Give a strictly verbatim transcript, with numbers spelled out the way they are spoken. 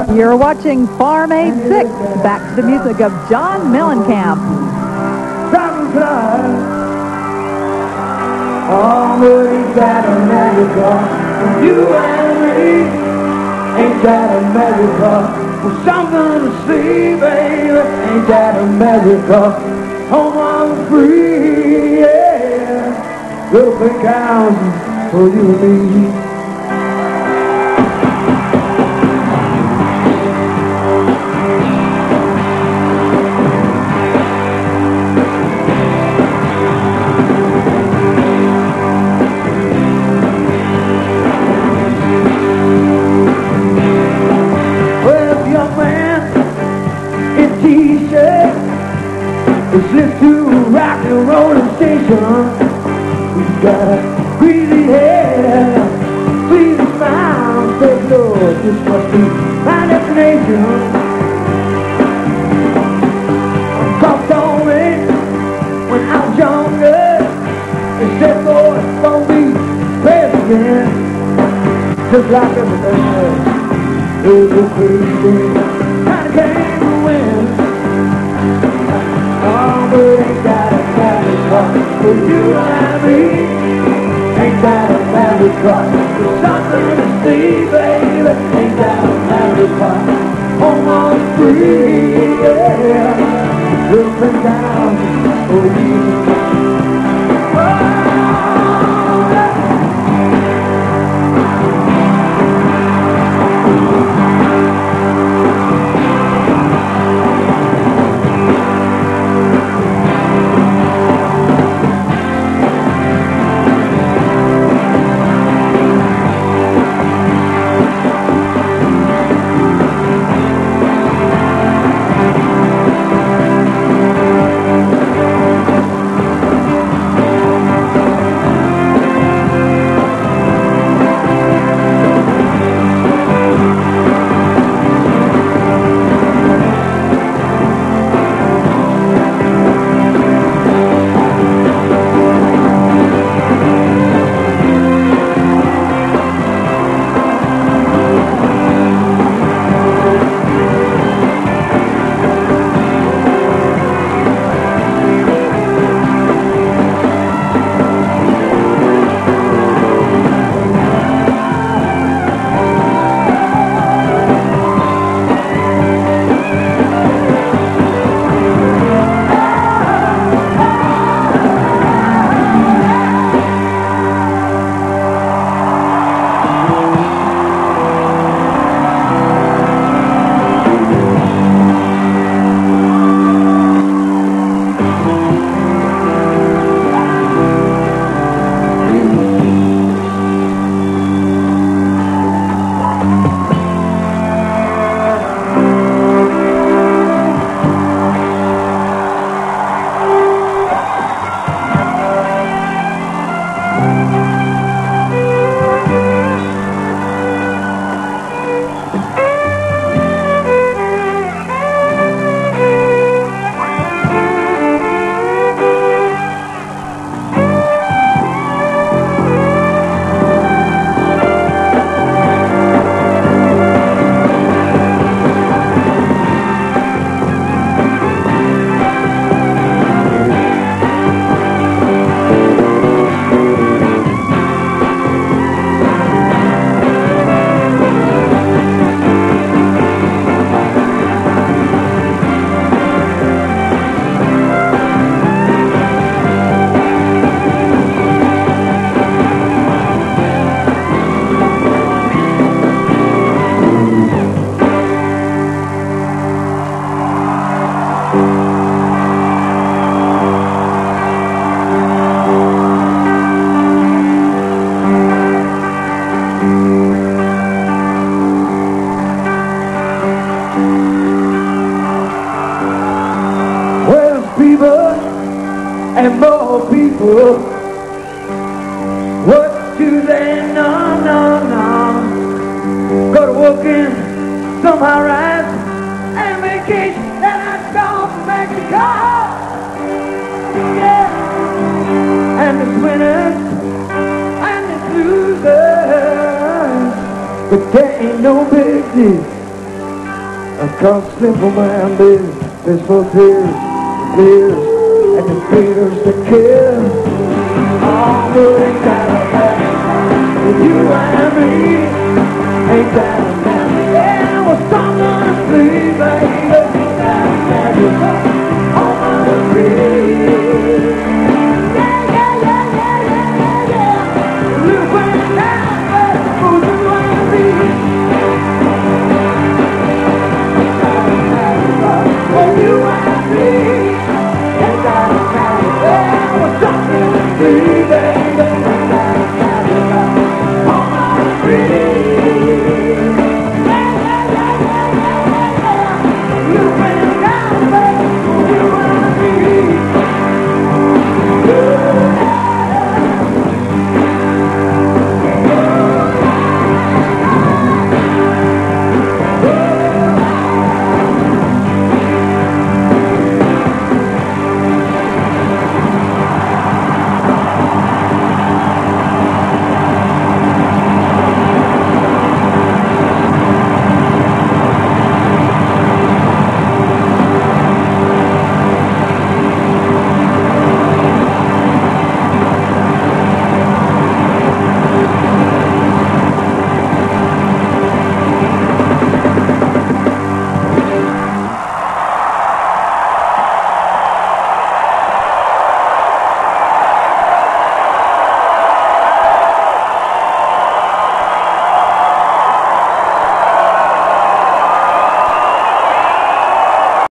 You're watching Farm Aid six. Back to the music of John Mellencamp. Oh, but ain't that America? You and me, ain't that America? Well, something to see, baby, ain't that America? Home I'm free, yeah. Little big house for you and me. Slip to a rock and rollin' station. We got a greasy head, please smile, say Lord, this must be my destination. Cause on me when I was younger, they said Lord, it's gonna be president, just like everything else. It was a crazy kind of game to win. Oh, but ain't that America for you and me? Ain't that America? There's something to see, baby. Ain't that America? Home on free, yeah. Looking down for you. And more people, what do they know, no, no? Go to work in, somehow rise, and vacation, and I go to Mexico. Yeah, and the winners, and the losers, but there ain't no big deal. Cause simple man is, is for tears, tears, and the fears to kill. Oh, but ain't that a mess? With you and me, ain't that a mess?